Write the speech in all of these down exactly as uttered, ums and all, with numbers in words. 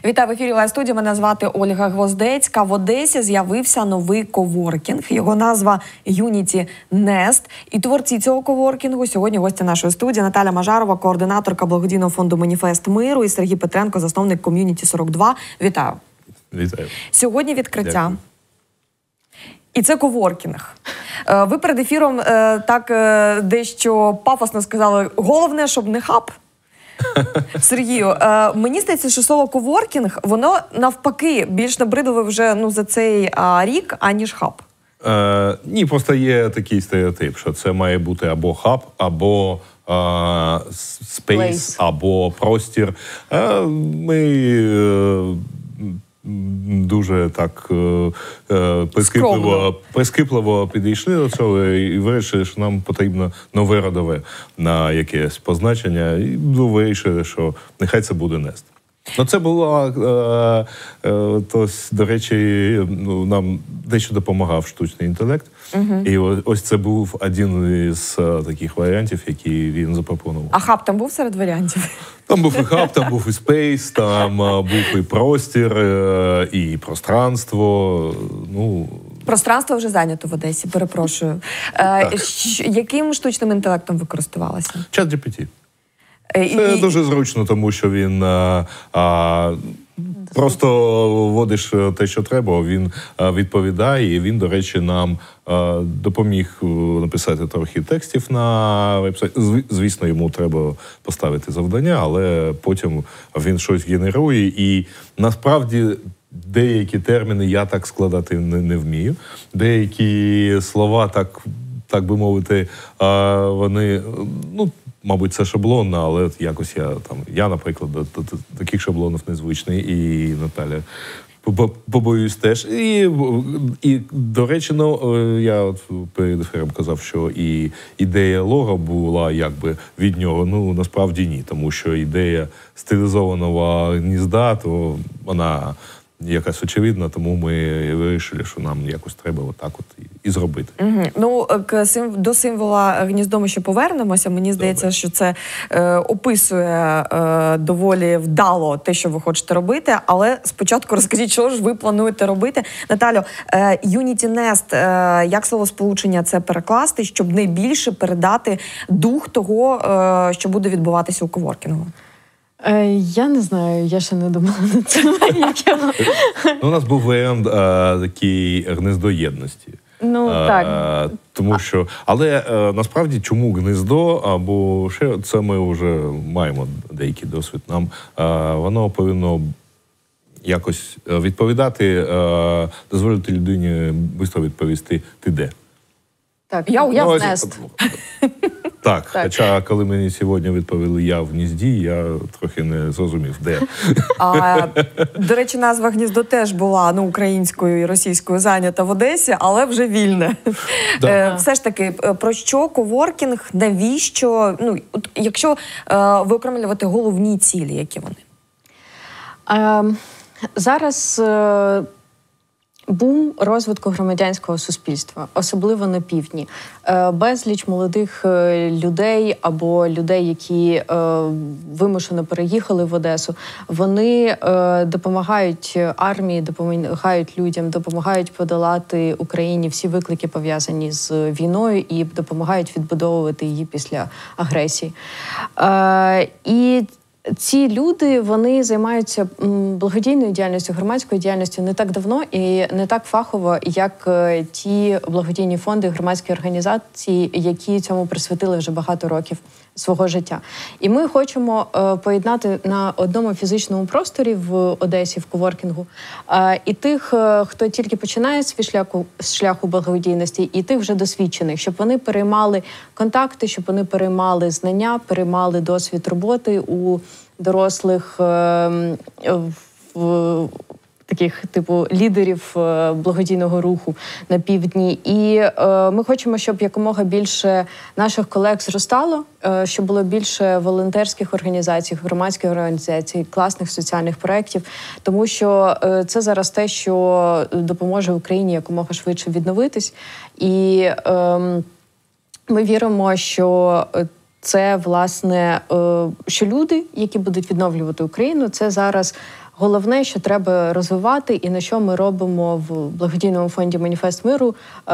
Вітаю, в ефірі Лайв студія. Мене звати Ольга Гвоздецька. В Одесі з'явився новий коворкінг. Його назва Unity Nest. І творці цього коворкінгу сьогодні гості нашої студії. Наталя Мажарова, координаторка благодійного фонду «Маніфест миру», і Сергій Петренко, засновник ком'юніті сорок два. Вітаю. Вітаю. Сьогодні відкриття. Дякую. І це коворкінг. Ви перед ефіром так дещо пафосно сказали, головне, щоб не хаб. Сергію, мені здається, що слово коворкінг, воно навпаки більш набридливе вже ну, за цей а, рік, аніж хаб. Е, ні, просто є такий стереотип, що це має бути або хаб, або спейс, або простір. Е, ми е, дуже так е, прискіпливо, прискіпливо підійшли до цього і вирішили, що нам потрібно нове родове на якесь позначення. І вирішили, що нехай це буде Nest. Ну, це було, е, е, то, до речі, ну, нам дещо допомагав штучний інтелект. Uh-huh. І ось, ось це був один із е, таких варіантів, які він запропонував. А хаб там був серед варіантів? Там був і хаб, там був і спейс, там е, був і простір, е, і пространство. Ну, пространство вже зайнято в Одесі, перепрошую. Е, яким штучним інтелектом ви користувалися? чат джі пі ті. Це і... дуже зручно, тому що він а, а, просто вводиш те, що треба, він а, відповідає, і він, до речі, нам а, допоміг написати трохи текстів на вебсайт. Звісно, йому треба поставити завдання, але потім він щось генерує, і насправді деякі терміни я так складати не, не вмію. Деякі слова, так, так би мовити, а, вони, ну, мабуть, це шаблонно, але якось я там, я, наприклад, до, до, до таких шаблонів незвичний, і Наталя, побоюсь теж. І, і до речі, ну, я от перед ефіром казав, що і ідея лого була якби від нього, ну, насправді ні, тому що ідея стилізованого гнізда, то вона якась очевидна, тому ми вирішили, що нам якось треба отак от і, і зробити. Угу. Ну, к, до символа гніздо ми ще повернемося. Мені здається, Добре. що це е, описує е, доволі вдало те, що ви хочете робити. Але спочатку розкажіть, що ж ви плануєте робити. Наталю, е, Unity Nest, е, як словосполучення це перекласти, щоб найбільше передати дух того, е, що буде відбуватися у коворкінгу? Я не знаю, я ще не думала над цим. У нас був варіант такий гнездо єдності. Ну, так. Тому що, але насправді, чому гнездо, або ще, це ми вже маємо деякий досвід. Нам воно повинно якось відповідати, дозволити людині швидко відповісти, ти де. Так, я, я ну, в Nest. Так, так, хоча коли мені сьогодні відповіли «я в гнізді», я трохи не зрозумів, де. А, до речі, назва «Гніздо» теж була ну, українською і російською зайнята в Одесі, але вже вільне. Да. Е, все ж таки, про що коворкінг, навіщо? Ну, от, якщо е, виокремлювати головні цілі, які вони? Е, зараз... Е... Бум розвитку громадянського суспільства, особливо на півдні. Безліч молодих людей або людей, які вимушено переїхали в Одесу, вони допомагають армії, допомагають людям, допомагають подолати Україні всі виклики, пов'язані з війною, і допомагають відбудовувати її після агресії. І ці люди, вони займаються благодійною діяльністю, громадською діяльністю не так давно і не так фахово, як ті благодійні фонди, громадські організації, які цьому присвятили вже багато років свого життя. І ми хочемо е, поєднати на одному фізичному просторі в Одесі, в коворкінгу, е, і тих, е, хто тільки починає свій шляху, шляху благодійності, і тих вже досвідчених, щоб вони переймали контакти, щоб вони переймали знання, переймали досвід роботи у дорослих е, в, таких типу лідерів е, благодійного руху на півдні. І е, ми хочемо, щоб якомога більше наших колег зростало, е, щоб було більше волонтерських організацій, громадських організацій, класних соціальних проєктів, тому що е, це зараз те, що допоможе Україні якомога швидше відновитись. І е, ми віримо, що це, власне, що люди, які будуть відновлювати Україну, це зараз головне, що треба розвивати, і на що ми робимо в благодійному фонді «Маніфест миру»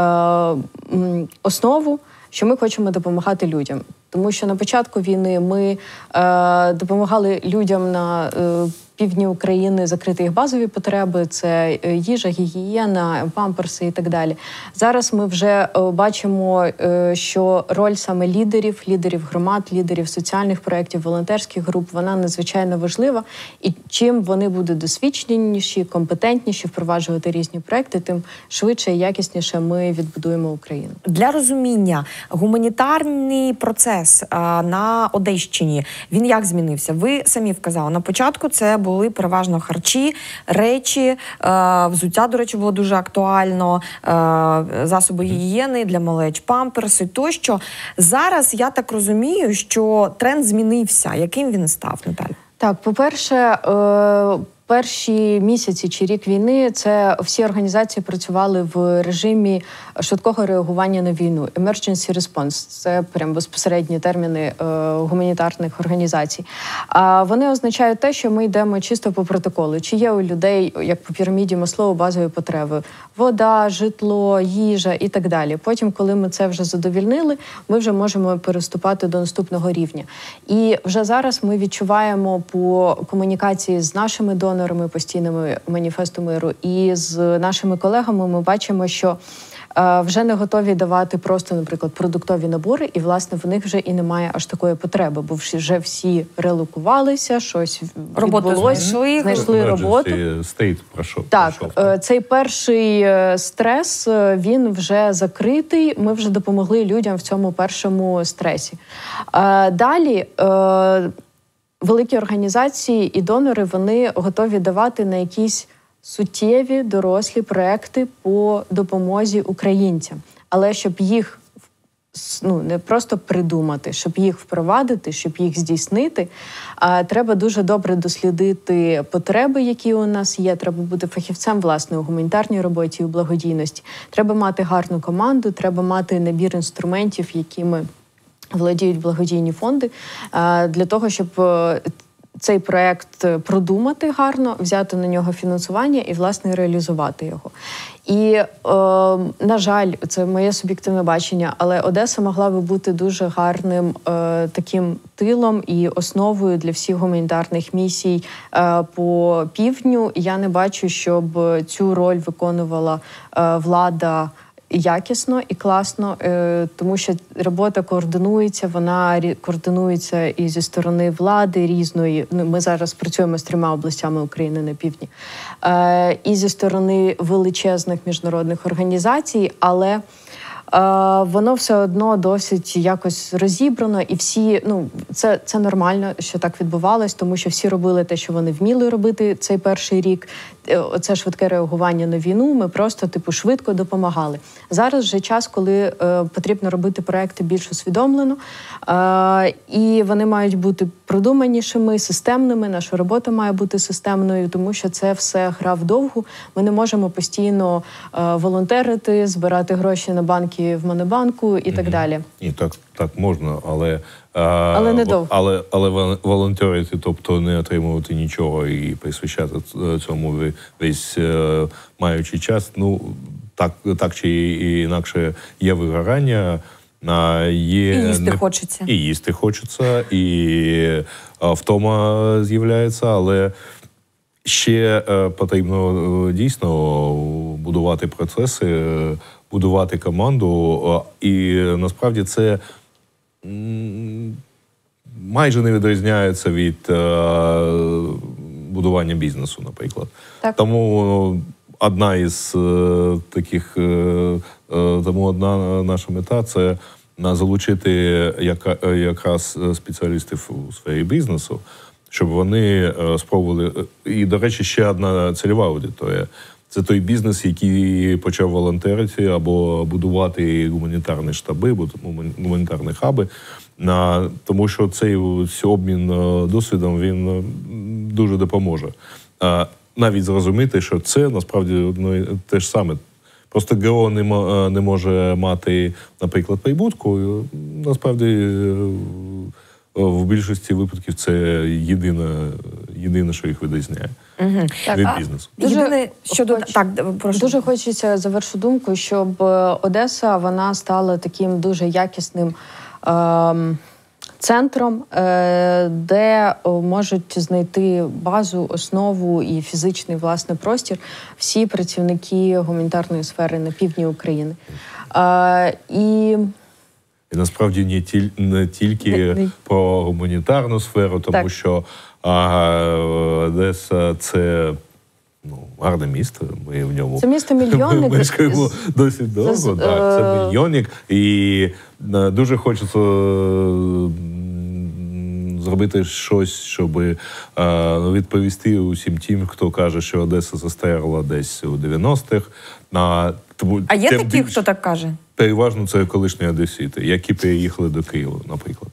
основу, що ми хочемо допомагати людям. Тому що на початку війни ми е, допомагали людям на е, півдні України закрити їх базові потреби, це їжа, гігієна, памперси і так далі. Зараз ми вже е, бачимо, е, що роль саме лідерів, лідерів громад, лідерів соціальних проєктів, волонтерських груп, вона надзвичайно важлива. І чим вони будуть досвідченіші, компетентніші впроваджувати різні проєкти, тим швидше і якісніше ми відбудуємо Україну. Для розуміння, гуманітарний процес на Одещині, він як змінився? Ви самі вказали, на початку це були переважно харчі, речі, взуття, до речі, було дуже актуально, засоби гігієни для малеч, памперси тощо. Зараз, я так розумію, що тренд змінився. Яким він став, Наталя? Так, по-перше, перші місяці чи рік війни це всі організації працювали в режимі швидкого реагування на війну. Emergency response – це прям безпосередні терміни е, гуманітарних організацій. А вони означають те, що ми йдемо чисто по протоколу. Чи є у людей, як по піраміді Маслоу, базові потреби? Вода, житло, їжа і так далі. Потім, коли ми це вже задовільнили, ми вже можемо переступати до наступного рівня. І вже зараз ми відчуваємо по комунікації з нашими донорами, постійними «Маніфесту миру» і з нашими колегами, ми бачимо, що е, вже не готові давати просто, наприклад, продуктові набори, і, власне, в них вже і немає аж такої потреби, бо вже всі релокувалися, щось відбулося, знайшли, знайшли роботу. State пройшов. Так, е, цей перший стрес, він вже закритий, ми вже допомогли людям в цьому першому стресі. Е, далі... Е, Великі організації і донори, вони готові давати на якісь суттєві дорослі проекти по допомозі українцям. Але щоб їх ну, не просто придумати, щоб їх впровадити, щоб їх здійснити, а, треба дуже добре дослідити потреби, які у нас є. Треба бути фахівцем, власне, у гуманітарній роботі, у благодійності. Треба мати гарну команду, треба мати набір інструментів, якими володіють благодійні фонди, для того, щоб цей проєкт продумати гарно, взяти на нього фінансування і, власне, реалізувати його. І, е, на жаль, це моє суб'єктивне бачення, але Одеса могла би бути дуже гарним е, таким тилом і основою для всіх гуманітарних місій е, по півдню. Я не бачу, щоб цю роль виконувала е, влада якісно і класно, тому що робота координується, вона координується і зі сторони влади різної. Ми зараз працюємо з трьома областями України на півдні. І зі сторони величезних міжнародних організацій, але воно все одно досить якось розібрано, і всі, ну, це, це нормально, що так відбувалось, тому що всі робили те, що вони вміли робити цей перший рік. Оце швидке реагування на війну, ми просто, типу, швидко допомагали. Зараз вже час, коли е, потрібно робити проекти більш усвідомлено, е, і вони мають бути продуманішими, системними, наша робота має бути системною, тому що це все гра вдовгу. Ми не можемо постійно е, волонтерити, збирати гроші на банки в Монобанку і так далі. І так, так можна, але... Але не довго. Але, але волонтерити, тобто не отримувати нічого і присвящати цьому весь маючи час, ну, так, так чи інакше є вигорання, є... І їсти не... хочеться. І їсти хочеться, і втома з'являється, але ще потрібно дійсно будувати процеси, будувати команду, і насправді це майже не відрізняється від е, будування бізнесу, наприклад. Так. Тому одна із е, таких, е, е, тому одна наша мета – це залучити яка, якраз спеціалістів у сфері бізнесу, щоб вони е, спробували. І, до речі, ще одна цільова аудиторія. Це той бізнес, який почав волонтерити або будувати гуманітарні штаби, гуманітарні хаби. На, тому що цей обмін досвідом, він дуже допоможе. А, навіть зрозуміти, що це насправді ну, те ж саме. Просто ГО не, не може мати, наприклад, прибутку. Насправді, в більшості випадків це єдине, єдине, що їх відрізняє. Угу. від бізнесу. Дуже Єдине, щодо... хоч... так, прошу. Дуже хочеться завершу думку, щоб Одеса, вона стала таким дуже якісним ем, центром, е, де можуть знайти базу, основу і фізичний, власне, простір всі працівники гуманітарної сфери на півдні України. Е, і... І насправді не, тіль, не тільки не, не... про гуманітарну сферу, тому так. що а, Одеса – це ну, гарне місто, ми в ньому це місто-мільйонник. Ми мешкаємо досить довго, з, так, це мільйонник. І дуже хочеться зробити щось, щоб відповісти усім тим, хто каже, що Одеса застаріла десь у дев'яностих. На, тому, а є такі, більш... хто так каже? Переважно це колишні одесити, які переїхали до Києва, наприклад.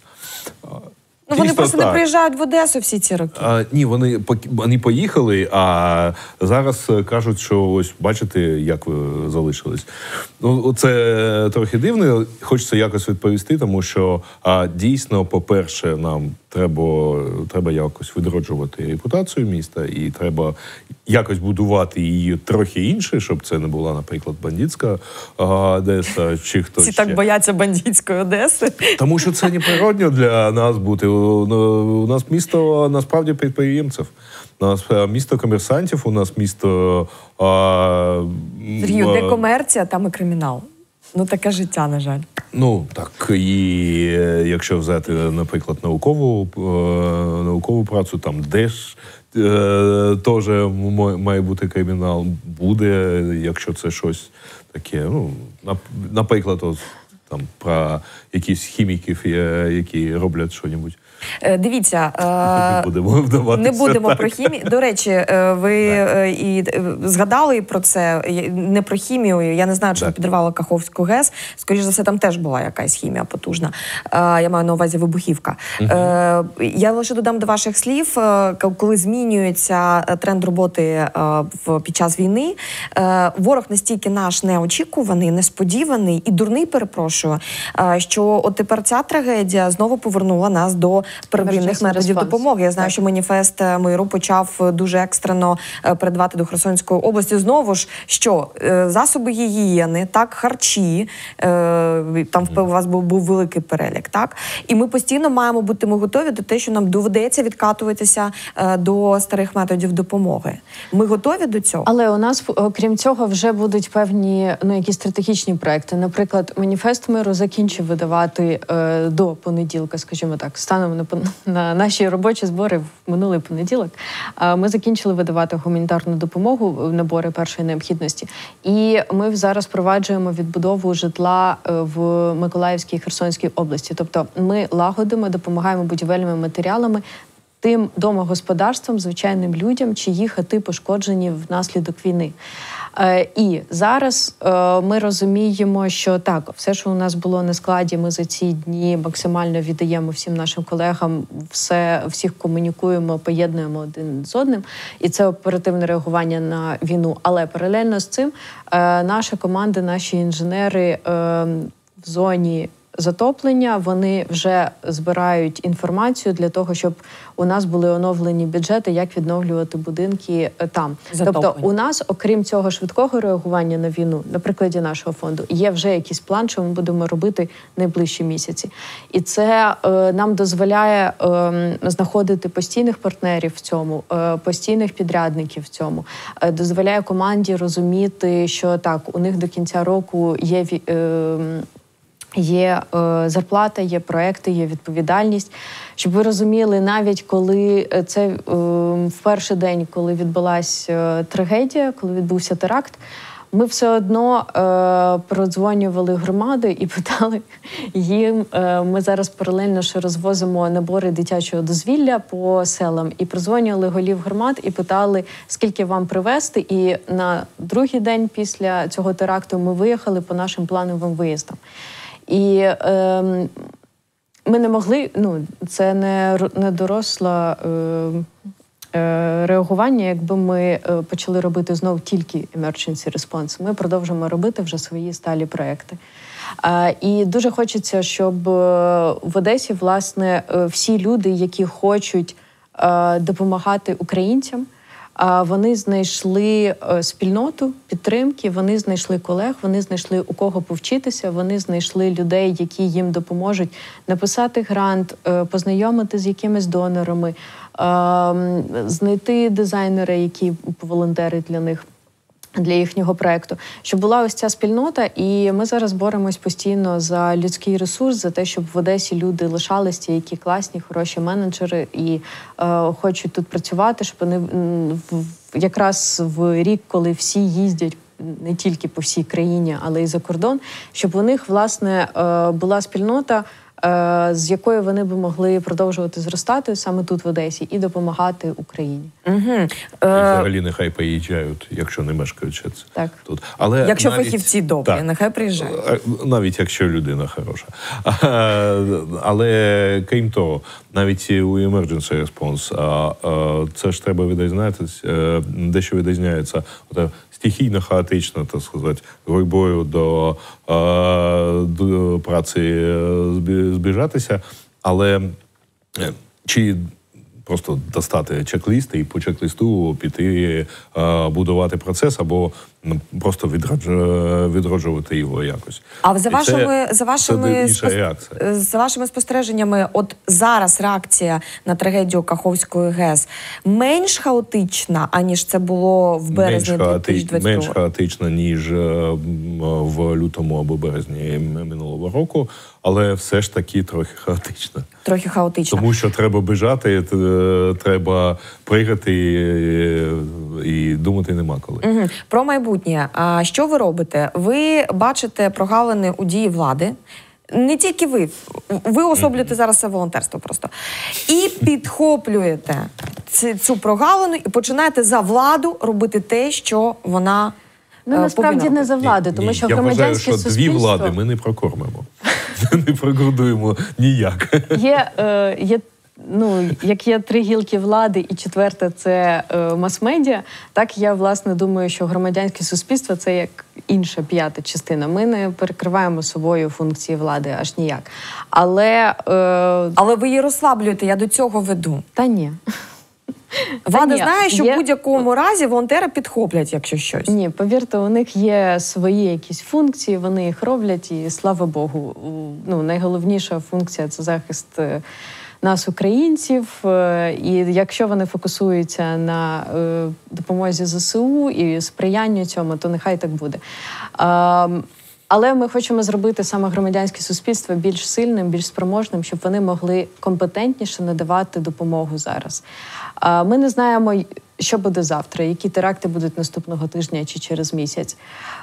Ну, вони просто так. не приїжджають в Одесу всі ці роки. А, ні, вони, вони поїхали, а зараз кажуть, що ось, бачите, як ви залишились. Ну, це трохи дивно, хочеться якось відповісти, тому що а, дійсно, по-перше, нам треба, треба якось відроджувати репутацію міста, і треба якось будувати її трохи інше, щоб це не була, наприклад, бандитська Одеса, чи хтось Всі ще. так бояться бандитської Одеси. Тому що це неприродно для нас бути. У нас місто, насправді, підприємців. У нас місто комерсантів, у нас місто... А, Сергію, де комерція, там і кримінал. Ну, таке життя, на жаль. Ну, так, і якщо взяти, наприклад, наукову, наукову працю, там теж теж має бути кримінал. Буде, якщо це щось таке, ну, наприклад, от, там, про якісь хіміків, які роблять щось. Дивіться, не будемо вдаватися. Не будемо про хімію. До речі, ви так. і згадали про це, не про хімію. Я не знаю, чи ви підривали Каховську ГЕС. Скоріше за все, там теж була якась хімія потужна. Я маю на увазі вибухівка. Угу. Я лише додам до ваших слів, коли змінюється тренд роботи під час війни, ворог настільки наш неочікуваний, несподіваний і дурний, перепрошую, що от тепер ця трагедія знову повернула нас до первинних методів допомоги. Я знаю, так. що маніфест миру почав дуже екстрено передавати до Херсонської області. Знову ж, що засоби гігієни, так, харчі, там у вас був, був великий перелік, так? І ми постійно маємо бути ми готові до те, що нам доведеться відкатуватися до старих методів допомоги. Ми готові до цього? Але у нас, окрім цього, вже будуть певні, ну, якісь стратегічні проекти. Наприклад, маніфест миру закінчив видавати е, до понеділка, скажімо так, станом на, на наші робочі збори в минулий понеділок. Е, ми закінчили видавати гуманітарну допомогу, набори першої необхідності. І ми зараз впроваджуємо відбудову житла в Миколаївській і Херсонській області. Тобто ми лагодимо, допомагаємо будівельними матеріалами тим домогосподарствам, звичайним людям, чиї хати пошкоджені внаслідок війни. Е, і зараз е, ми розуміємо, що так, все, що у нас було на складі, ми за ці дні максимально віддаємо всім нашим колегам, все, всіх комунікуємо, поєднуємо один з одним. І це оперативне реагування на війну. Але паралельно з цим е, наша команда, наші інженери е, в зоні затоплення, вони вже збирають інформацію для того, щоб у нас були оновлені бюджети, як відновлювати будинки там. Затоплення. Тобто у нас, окрім цього швидкого реагування на війну, на прикладі нашого фонду, є вже якийсь план, що ми будемо робити найближчі місяці. І це е, нам дозволяє е, знаходити постійних партнерів в цьому, е, постійних підрядників в цьому, е, дозволяє команді розуміти, що так, у них до кінця року є е, Є е, зарплата, є проекти, є відповідальність. Щоб ви розуміли, навіть коли це е, в перший день, коли відбулась е, трагедія, коли відбувся теракт, ми все одно е, продзвонювали громади і питали їм. Е, ми зараз паралельно ще розвозимо набори дитячого дозвілля по селам. І продзвонювали голів громад і питали, скільки вам привезти. І на другий день після цього теракту ми виїхали по нашим плановим виїздам. І е, ми не могли, ну, це не, не доросле е, е, реагування, якби ми е, почали робити знов тільки emergency response. Ми продовжимо робити вже свої сталі проекти. Е, і дуже хочеться, щоб в Одесі, власне, всі люди, які хочуть е, допомагати українцям, А вони знайшли спільноту підтримки, вони знайшли колег, вони знайшли у кого повчитися, вони знайшли людей, які їм допоможуть написати грант, познайомити з якимись донорами, знайти дизайнера, які поволонтерять для них, для їхнього проєкту, щоб була ось ця спільнота, і ми зараз боремось постійно за людський ресурс, за те, щоб в Одесі люди лишались, ті, які класні, хороші менеджери і е, хочуть тут працювати, щоб вони в, якраз в рік, коли всі їздять не тільки по всій країні, але й за кордон, щоб у них, власне, е, була спільнота, з якою вони б могли продовжувати зростати саме тут, в Одесі, і допомагати Україні. Угу. І взагалі нехай поїжджають, якщо не мешкають ще це так. тут. Але якщо навіть, фахівці добрі, так, нехай приїжджають. Навіть якщо людина хороша. Але, крім того, навіть у Emergency Response, це ж треба відрізнятися, дещо відрізняється стихійно, хаотично, так сказати, боротьбою до, до праці збіжатися, але чи просто достати чек-ліст і по чек-лісту піти будувати процес або просто відроджувати його якось. А за вашими, це, за, вашими це спос... за вашими спостереженнями, от зараз реакція на трагедію Каховської ГЕС менш хаотична, аніж це було в березні дві тисячі двадцять другого? Менш хаотична, ніж в лютому або березні минулого року, але все ж таки трохи хаотична. Трохи хаотична. Тому що треба біжати, треба пригати і думати нема коли. Угу. Про майбутнє. А що ви робите? Ви бачите прогалини у дії влади. Не тільки ви. Ви особлюєте зараз це волонтерство просто. І підхоплюєте цю прогалину і починаєте за владу робити те, що вона Ну, насправді не за владу, тому ні, що я громадянське вважаю, що суспільство... дві влади ми не прокормимо. Не прогодуємо ніяк. Є, е, є, ну, як є три гілки влади, і четверта – це е, мас-медіа, так я, власне, думаю, що громадянське суспільство – це як інша п'ята частина. Ми не перекриваємо собою функції влади аж ніяк. Але... Е... Але ви її розслаблюєте, я до цього веду. Та ні. Влада ні, знає, що є... в будь-якому разі волонтери підхоплять, якщо щось. Ні, повірте, у них є свої якісь функції, вони їх роблять, і слава Богу. Ну, найголовніша функція – це захист нас, українців. І якщо вони фокусуються на допомозі ЗСУ і сприянню цьому, то нехай так буде. Але ми хочемо зробити саме громадянське суспільство більш сильним, більш спроможним, щоб вони могли компетентніше надавати допомогу зараз. Ми не знаємо, що буде завтра, які теракти будуть наступного тижня чи через місяць.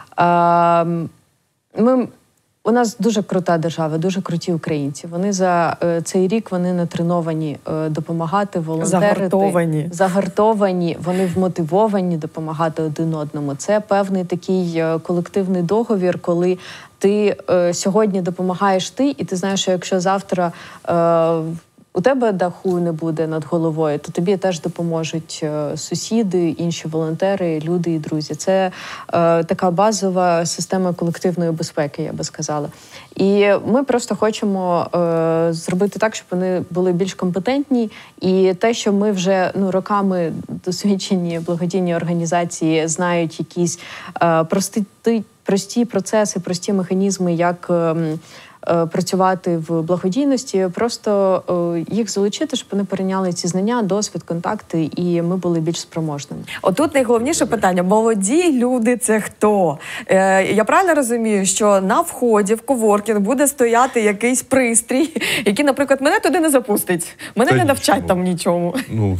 Ми, у нас дуже крута держава, дуже круті українці. Вони за цей рік вони натреновані допомагати, волонтерити. Загартовані. Загартовані, вони вмотивовані допомагати один одному. Це певний такий колективний договір, коли ти е, сьогодні допомагаєш ти, і ти знаєш, що якщо завтра е, у тебе даху не буде над головою, то тобі теж допоможуть е, сусіди, інші волонтери, люди і друзі. Це е, така базова система колективної безпеки, я би сказала. І ми просто хочемо е, зробити так, щоб вони були більш компетентні. І те, що ми вже ну, роками досвідчені благодійні організації знають якісь е, прості, прості процеси, прості механізми, як е, е, працювати в благодійності, просто е, їх залучити, щоб вони перейняли ці знання, досвід, контакти, і ми були більш спроможними. Отут найголовніше питання. Молоді люди – це хто? Е, я правильно розумію, що на вході в коворкінг буде стояти якийсь пристрій, який, наприклад, мене туди не запустить. Мене Та не навчать нічого. там нічому. Ну,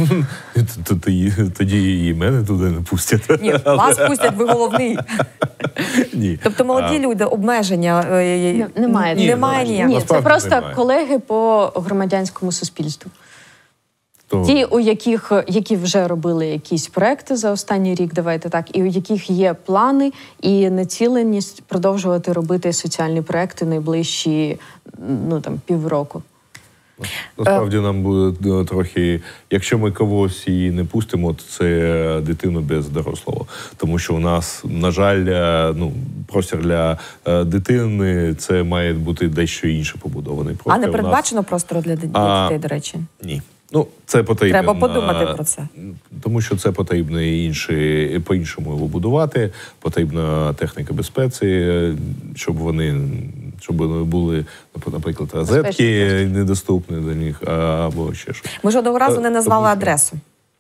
тоді і мене туди не пустять. Ні, вас пустять, ви головний. Ні. Тобто молоді люди, обмеження е, Немає. Ні, немає ніякого. Ні, це Насправді просто немає. колеги по громадянському суспільству. То... Ті, у яких, які вже робили якісь проекти за останній рік, давайте так, і у яких є плани і націленість продовжувати робити соціальні проекти найближчі, ну, там, півроку. Насправді нам буде трохи, якщо ми когось і не пустимо, то це дитину без дорослого. Тому що у нас, на жаль, ну, простір для дитини, це має бути дещо інше побудований простір. А не передбачено простору для дітей, А, до речі? Ні. Ну, це потрібно. Треба подумати про це. тому що це потрібно інші, по-іншому його будувати, потрібна техніка безпеці, щоб вони, щоб вони були, наприклад, розетки недоступні до них, або ще щось. Ми жодного разу не назвали адресу.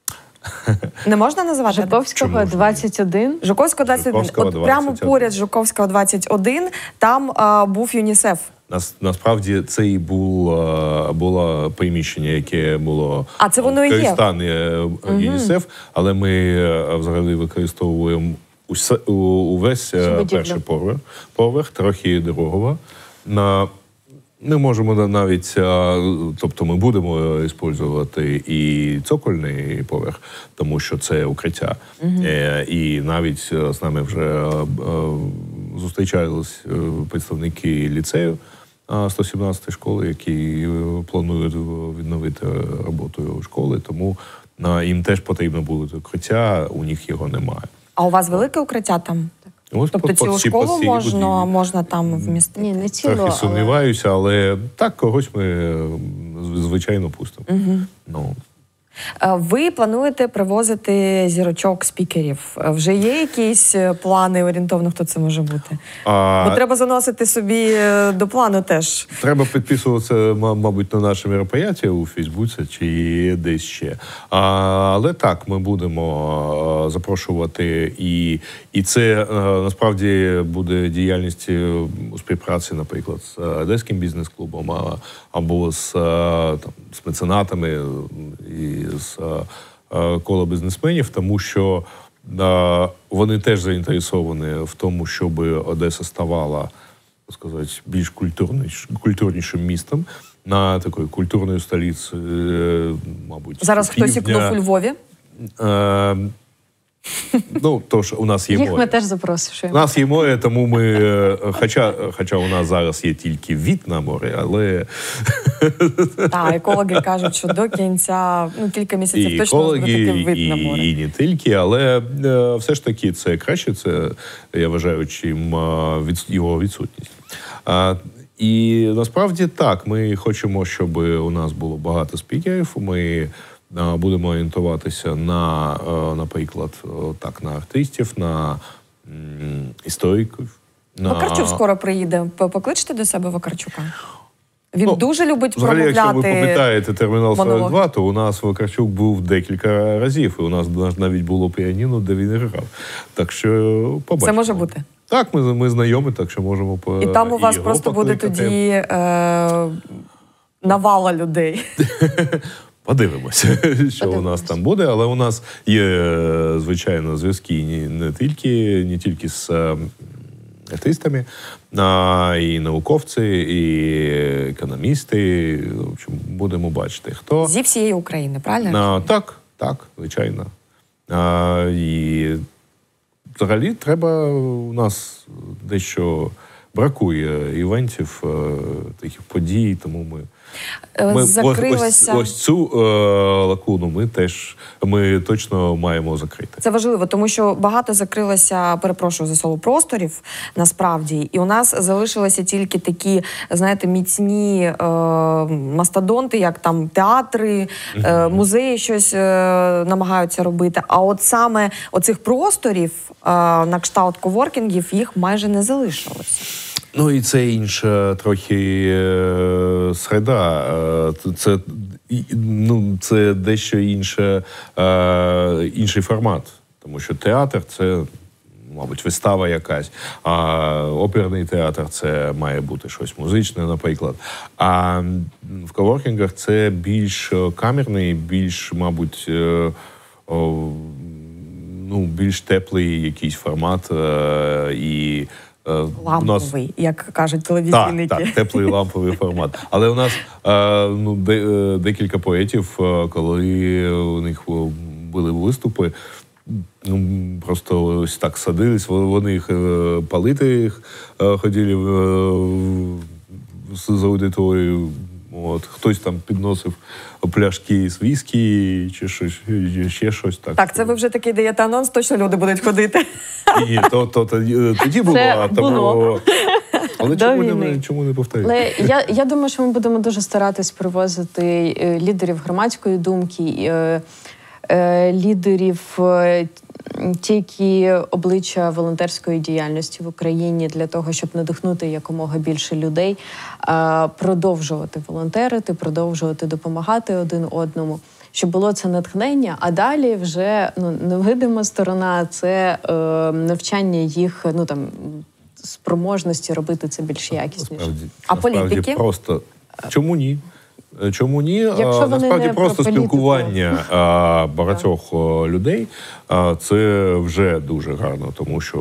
Не можна називати? Жуковського двадцять один. Жуковського двадцять один. Жуковського От прямо поряд з Жуковського двадцять один там а, був ЮНІСЕФ. Нас, насправді це і було, було приміщення, яке було а це воно і є. використане ЮНІСЕФ, але ми взагалі використовуємо усе, увесь перший поверх, поверх, трохи дорогого. На Ми можемо навіть, тобто ми будемо використовувати і цокольний поверх, тому що це укриття. Uh-huh. І навіть з нами вже зустрічались представники ліцею сто сімнадцятої школи, які планують відновити роботу школи, тому їм теж потрібно буде укриття, у них його немає. А у вас велике укриття там? Ось тобто по, цілу по, школу по можна, можна там вмістити? Ні, не цілу, трохи сумніваюся, але... але так, когось ми, звичайно, пустимо. Угу. Ну. Ви плануєте привозити зірочок, спікерів? Вже є якісь плани орієнтовно, хто це може бути? А... Бо треба заносити собі до плану теж. Треба підписуватися, мабуть, на наші мероприятия у Фейсбуці чи десь ще. А, але так, ми будемо запрошувати. І, і це, насправді, буде діяльність у співпраці, наприклад, з Одеським бізнес-клубом або з, там, з меценатами і з а, кола бізнесменів, тому що а, вони теж заінтересовані в тому, щоб Одеса ставала, так сказати, більш культурніш, культурнішим містом, на такої культурної столиці, мабуть. Зараз хтось ікнув у Львові? А, ну, тож у нас є Їх море. ми теж запрошуємо. У нас є море, тому ми, хоча, хоча у нас зараз є тільки від на море, але... Так, екологи кажуть, що до кінця, ну, кілька місяців і точно екологи, буде такий вид на море. І, і не тільки, але е, все ж таки це краще, це, я вважаю, чим е, від, його відсутність. А, і насправді так, ми хочемо, щоб у нас було багато спікерів, ми будемо орієнтуватися на, наприклад, так, на артистів, на м, істориків. На... Вакарчук скоро приїде. Покличте до себе Вакарчука. Він ну, дуже любить взагалі, промовляти. Якщо ви пам'ятаєте термінал монолог. сорок два, то у нас Вакарчук був декілька разів. І у нас навіть було піаніно, де він грав. Так що побачимо. Це може бути? Так, ми, ми знайомі, так що можемо по І там у вас просто покликати. буде тоді е, навала людей. Подивимося, що у нас там буде, але у нас є, звичайно, зв'язки не тільки, не тільки з артистами, а і науковці, і економісти. В общем, будемо бачити, хто. Зі всієї України, правильно? А, так, так, звичайно. А, і взагалі треба, у нас дещо бракує івентів, таких подій, тому ми... Ми, Закрилася... ось, ось цю е, лакуну ми теж ми точно маємо закрити. Це важливо, тому що багато закрилося, перепрошую за слово, просторів насправді. І у нас залишилися тільки такі, знаєте, міцні е, мастодонти, як там театри, е, музеї щось е, намагаються робити. А от саме оцих просторів е, на кшталт коворкінгів їх майже не залишилося. Ну і це інша трохи е, середа. Е, це, ну, це дещо інше, е, інший формат. Тому що театр – це, мабуть, вистава якась. А оперний театр – це має бути щось музичне, наприклад. А в коворкінгах це більш камерний, більш, мабуть, е, о, ну, більш теплий якийсь формат. Е, і ламповий, нас... як кажуть телевізійники. Так, так, теплий ламповий формат. Але у нас е, ну, де, декілька поетів, коли у них були виступи, ну, просто ось так садились, вони їх палити їх, ходили з аудиторією. От, хтось там підносив пляшки з віскі чи щось, ще щось. Так, так, це ви вже такий даєте анонс, точно люди будуть ходити. Ні, то, то, то тоді було, а тому... Але чому не, чому не повторюю? Але я, я думаю, що ми будемо дуже старатись привозити лідерів громадської думки, е, лідерів, е, ті, які обличчя волонтерської діяльності в Україні для того, щоб надихнути якомога більше людей, е, продовжувати волонтерити, продовжувати допомагати один одному. Щоб було це натхнення, а далі вже ну, невидима сторона – це е, навчання їх, ну там, спроможності робити це більш якісніше. Насправді, А насправді політики? Просто чому ні? Чому ні? Якщо вони Насправді не просто про політику. спілкування а, багатьох о, людей а, це вже дуже гарно, тому що,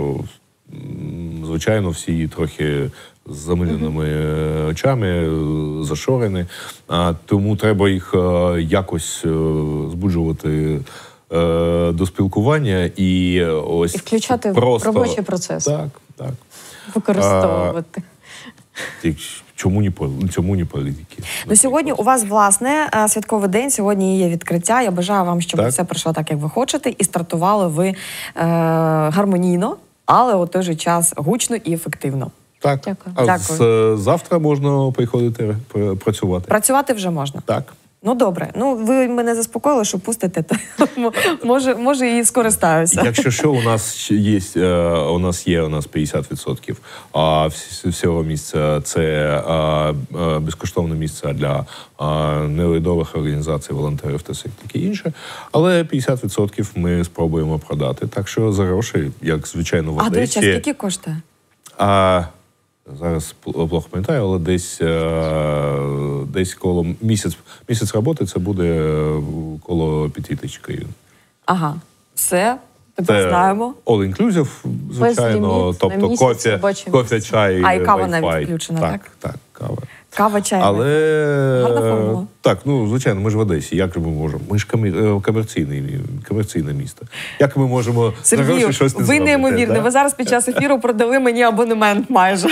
м, звичайно, всі трохи з замиленими е, очами, е, зашорені, а, тому треба їх е, якось е, збуджувати е, до спілкування і ось І включати в просто... робочий процес. Так, так. Використовувати. Як- Чому ні, пол- чому ні політики? Ну, сьогодні у вас, власне, е, святковий день, сьогодні є відкриття. Я бажаю вам, щоб Так. все пройшло так, як ви хочете, і стартували ви е, гармонійно, але у той же час гучно і ефективно. Так. Дякую. А Дякую. з е, завтра можна приходити пр- працювати. Працювати вже можна. Так. Ну, добре. Ну, ви мене заспокоїли, що пустите, то може, може і скористаюся. Якщо що, у нас ще є, е, у нас є у нас п'ятдесят відсотків а вс- всього місця це е, е, безкоштовне місце для е, неурядових організацій, волонтерів та все таке інше. Але п'ятдесят відсотків ми спробуємо продати. Так що за гроші, як звичайно, в А, до речі, а Одесі. скільки коштує? А зараз пл- плохо пам'ятаю, але десь, е, десь коло місяць, місяць роботи це буде е, коло п'яти тисяч гривень. Ага, все, тепер знаємо. all-inclusive, звичайно, ліміт, тобто на місяць кофе, робоче кофе, місце. чай, А, і кава Wi-Fi. навіть включена, так? Так, так, кава. Кава, чай. Але Гарна формула. так, ну звичайно, ми ж в Одесі. Як же ми можемо? Ми ж комер- комерційне, комерційне місто. Як ми можемо за Сергію, гроші щось не ви зробити, неймовірні. да? Ви зараз під час ефіру продали мені абонемент майже.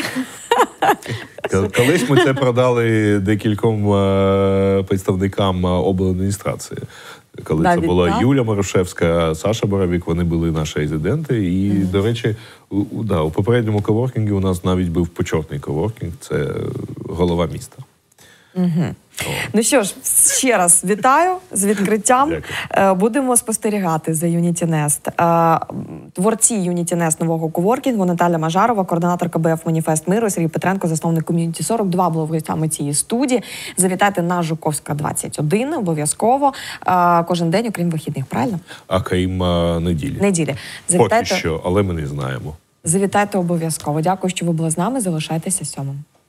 К- Колись ми це продали декільком е, представникам е, обладміністрації. Коли Навіть це була так? Юля Марушевська, Саша Боровік, вони були наші резиденти. І, до речі, у, у- да, у попередньому коворкінгу у нас навіть був почетний коворкінг, це голова міста. Ну що ж, ще раз вітаю з відкриттям. Дякую. Е, Будемо спостерігати за Unity Nest. Е, Творці Unity Nest нового коворкінгу Наталя Мажарова, координаторка Б Ф Маніфест Миру, Сергій Петренко, засновник ком'юніті сорок два, були гостями цієї студії. Завітайте на Жуковська, двадцять один, обов'язково. Е, Кожен день, окрім вихідних, правильно? А крім е, неділі. Неділі. Поки Завітайте, що, але ми не знаємо. завітайте обов'язково. Дякую, що ви були з нами. Залишайтеся сьомим.